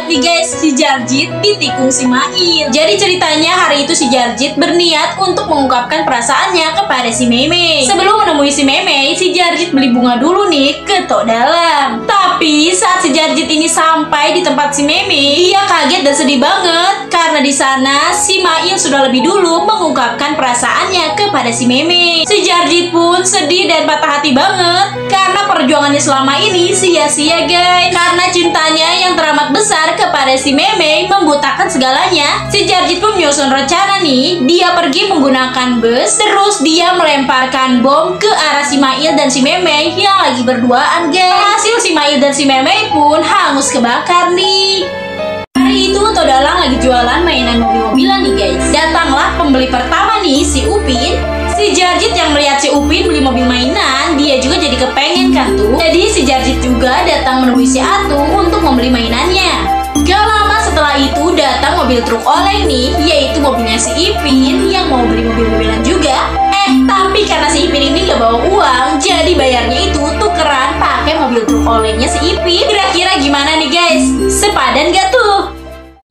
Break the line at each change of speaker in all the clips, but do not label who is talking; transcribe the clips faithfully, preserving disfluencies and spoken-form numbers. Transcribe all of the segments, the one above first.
nih guys, si Jarjit ditikung si Mail. Jadi ceritanya hari itu si Jarjit berniat untuk mengungkapkan perasaannya kepada si Meme. Sebelum menemui si Meme, si Jarjit beli bunga dulu nih ke tok dalam. Tapi saat si Jarjit ini sampai di tempat si Meme, dia kaget dan sedih banget karena di sana si Mail sudah lebih dulu mengungkapkan perasaannya kepada si Meme. Si Jarjit pun sedih dan patah hati banget karena perjuangannya selama ini sia-sia guys. Karena cintanya yang teramat besar kepada si Meme membutakan segalanya, si Jarjit pun menyusun rencana nih. Dia pergi menggunakan bus, terus dia melemparkan bom ke arah si Mail dan si Meme yang lagi berduaan guys. Hasil si Mail dan si Meme pun hangus kebakar nih. Hari itu Todalang lagi jualan mainan mobil-mobilan nih guys. Datanglah pembeli pertama nih, si Upin. Si Jarjit yang melihat si Upin beli mobil mainan, dia juga jadi kepengen kan tuh. Jadi si Jarjit juga datang menemui si Atu untuk membeli mainannya. Gak lama setelah itu datang mobil truk oleng nih, yaitu mobilnya si Ipin yang mau beli mobil-mobilan juga. Eh, tapi karena si Ipin ini gak bawa uang, jadi bayarnya itu tukeran pakai mobil truk olengnya si Ipin. Kira-kira gimana nih guys? Sepadan gak tuh?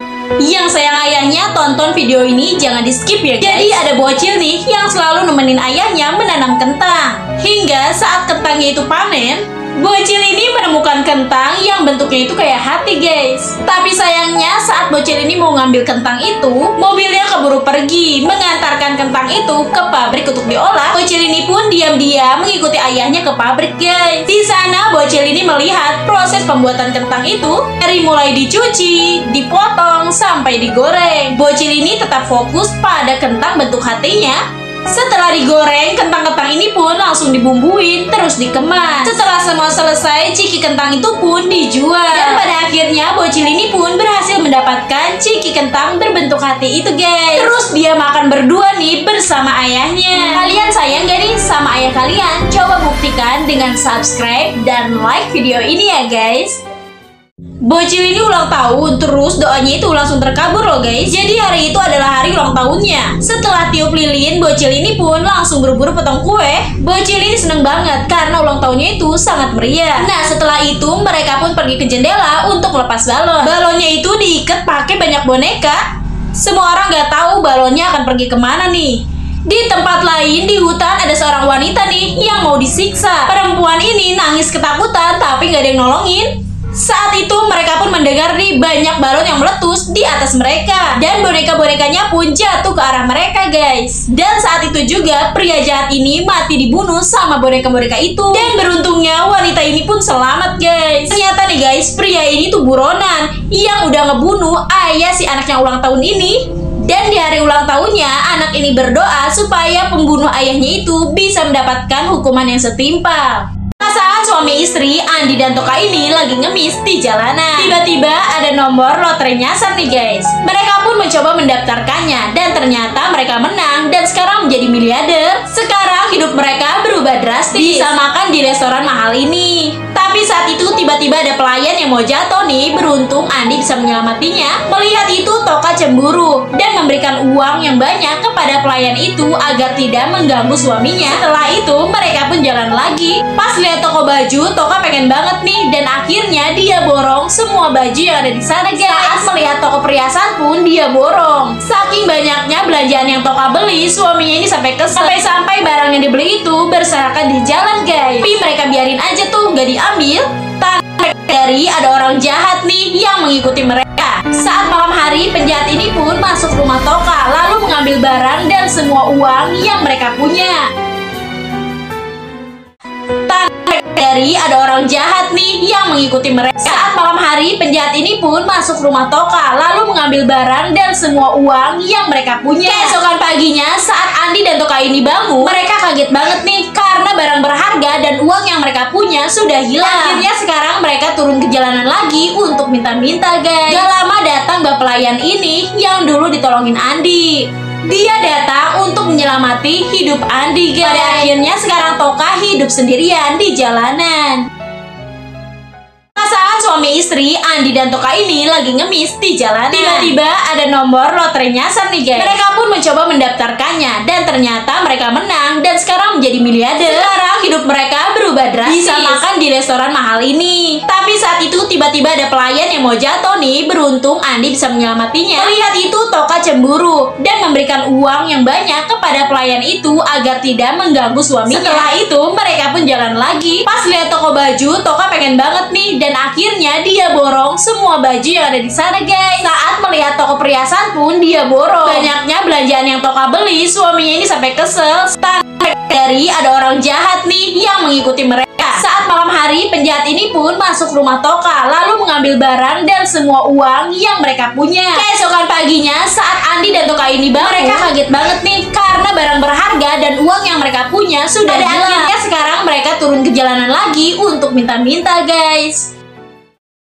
Yang sayang ayahnya, tonton video ini jangan di skip ya guys. Jadi ada bocil nih yang selalu nemenin ayahnya menanam kentang. Hingga saat kentangnya itu panen, bocil ini menemukan kentang yang bentuknya itu kayak hati guys. Tapi sayangnya saat bocil ini mau ngambil kentang itu, mobilnya keburu pergi mengantarkan kentang itu ke pabrik untuk diolah. Bocil ini pun diam-diam mengikuti ayahnya ke pabrik guys. Di sana bocil ini melihat proses pembuatan kentang itu dari mulai dicuci, dipotong sampai digoreng. Bocil ini tetap fokus pada kentang bentuk hatinya. Setelah digoreng, kentang-kentang ini pun langsung dibumbuin, terus dikemas. Setelah semua selesai, ciki kentang itu pun dijual. Dan pada akhirnya, bocil ini pun berhasil mendapatkan ciki kentang berbentuk hati itu guys. Terus dia makan berdua nih bersama ayahnya. Kalian sayang gak nih sama ayah kalian? Coba buktikan dengan subscribe dan like video ini ya guys. Bocil ini ulang tahun, terus doanya itu langsung terkabul loh guys. Jadi hari itu adalah hari ulang tahunnya. Setelah tiup lilin, bocil ini pun langsung buru-buru potong kue. Bocil ini seneng banget karena ulang tahunnya itu sangat meriah. Nah setelah itu mereka pun pergi ke jendela untuk lepas balon. Balonnya itu diikat pakai banyak boneka. Semua orang gak tahu balonnya akan pergi kemana nih. Di tempat lain di hutan ada seorang wanita nih yang mau disiksa. Perempuan ini nangis ketakutan tapi gak ada yang nolongin. Saat itu mereka pun mendengar nih banyak balon yang meletus di atas mereka. Dan boneka-bonekanya pun jatuh ke arah mereka guys. Dan saat itu juga pria jahat ini mati dibunuh sama boneka-boneka itu. Dan beruntungnya wanita ini pun selamat guys. Ternyata nih guys, pria ini tuh buronan yang udah ngebunuh ayah si anaknya ulang tahun ini. Dan di hari ulang tahunnya, anak ini berdoa supaya pembunuh ayahnya itu bisa mendapatkan hukuman yang setimpal. Pasangan suami istri Andi dan Toka ini lagi ngemis di jalanan. Tiba-tiba ada nomor lotre nyasar nih guys. Mereka pun mencoba mendaftarkannya dan ternyata mereka menang dan sekarang menjadi miliarder. Sekarang hidup mereka berubah drastis. Bisa makan di restoran mahal ini. Tapi saat itu tiba-tiba ada pelayan yang mau jatuh nih. Beruntung Andi bisa menyelamatinya. Melihat itu Toka cemburu dan memberikan uang yang banyak kepada pelayan itu agar tidak mengganggu suaminya. Setelah itu mereka pun jalan lagi. Pas lihat toko baju, Toka pengen banget nih dan akhirnya dia borong semua baju yang ada di sana guys. Saat melihat toko perhiasan pun dia borong. Saking banyaknya belanjaan yang Toka beli, suaminya ini sampai kesel. Sampai-sampai barang yang dibeli itu berserakan di jalan guys. Tapi mereka biarin aja tuh, gak diambil. Tanpa dari ada orang jahat nih yang mengikuti mereka. Saat malam hari, penjahat ini pun masuk rumah Toka lalu mengambil barang dan semua uang yang mereka punya. Dari ada orang jahat nih yang mengikuti mereka. Saat malam hari, penjahat ini pun masuk rumah Toka lalu mengambil barang dan semua uang yang mereka punya. Keesokan paginya saat Andi dan Toka ini bangun, mereka kaget banget nih karena barang berharga dan uang yang mereka punya sudah hilang. Akhirnya sekarang mereka turun ke jalanan lagi untuk minta-minta guys. Gak lama datang mbak pelayan ini yang dulu ditolongin Andi. Dia datang untuk menyelamati hidup Andi guys. Pada akhirnya sekarang Toka hidup sendirian di jalanan. Pasangan suami istri Andi dan Toka ini lagi ngemis di jalanan. Tiba-tiba ada nomor lotre nyasar nih guys. Mereka pun mencoba mendaftarkannya dan ternyata mereka menang dan sekarang menjadi miliarder. Sekarang hidup mereka berubah drastis. Bisa makan di restoran mahal ini. Tapi saat itu tiba-tiba ada pelayan yang mau jatuh nih. Beruntung Andi bisa menyelamatinya. Melihat itu Toka cemburu dan memberikan uang yang banyak kepada pelayan itu agar tidak mengganggu suaminya. Setelah itu mereka pun jalan lagi. Pas lihat toko baju, Toka pengen banget nih, dan akhirnya dia borong semua baju yang ada di sana, guys. Saat melihat toko perhiasan pun dia borong. Banyaknya belanjaan yang Toka beli, suaminya ini sampai kesel. Dari ada orang jahat nih yang mengikuti mereka. Saat malam hari, penjahat ini pun masuk rumah Toka, lalu mengambil barang dan semua uang yang mereka punya. Keesokan paginya, saat Andi dan Toka ini bangun, mereka kaget banget nih karena barang berharga dan uang yang mereka punya sudah hilang. Akhirnya sekarang mereka turun ke jalanan lagi untuk minta-minta, guys.